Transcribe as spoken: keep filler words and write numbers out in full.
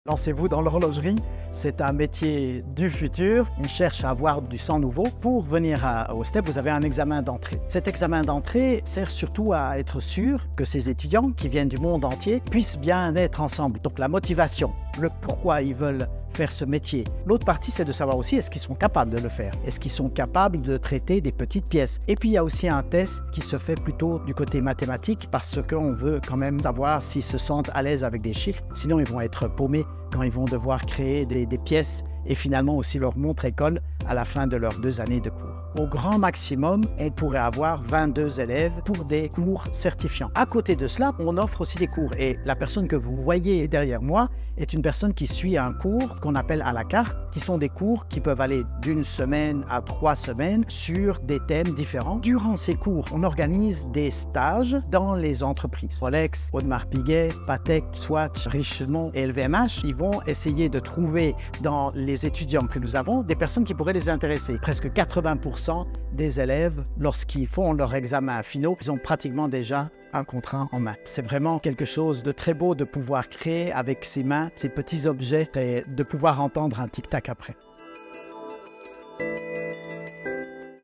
Lancez-vous dans l'horlogerie, c'est un métier du futur. On cherche à avoir du sang nouveau. Pour venir à, au S T E P, vous avez un examen d'entrée. Cet examen d'entrée sert surtout à être sûr que ces étudiants qui viennent du monde entier puissent bien être ensemble. Donc la motivation, le pourquoi ils veulent faire ce métier. L'autre partie, c'est de savoir aussi est-ce qu'ils sont capables de le faire. Est-ce qu'ils sont capables de traiter des petites pièces. Et puis il y a aussi un test qui se fait plutôt du côté mathématique parce qu'on veut quand même savoir s'ils se sentent à l'aise avec des chiffres. Sinon, ils vont être paumés quand ils vont devoir créer des, des pièces et finalement aussi leur montre école à la fin de leurs deux années de cours. Au grand maximum, on pourrait avoir vingt-deux élèves pour des cours certifiants. À côté de cela, on offre aussi des cours et la personne que vous voyez derrière moi est une personne qui suit un cours qu'on appelle à la carte, qui sont des cours qui peuvent aller d'une semaine à trois semaines sur des thèmes différents. Durant ces cours, on organise des stages dans les entreprises. Rolex, Audemars Piguet, Patek, Swatch, Richemont et L V M H, ils vont essayer de trouver dans les étudiants que nous avons des personnes qui pourraient les intéresser. Presque quatre-vingts pour cent des élèves, lorsqu'ils font leur examen finaux, ils ont pratiquement déjà un contrat en main. C'est vraiment quelque chose de très beau de pouvoir créer avec ses mains ces petits objets et de pouvoir entendre un tic-tac après.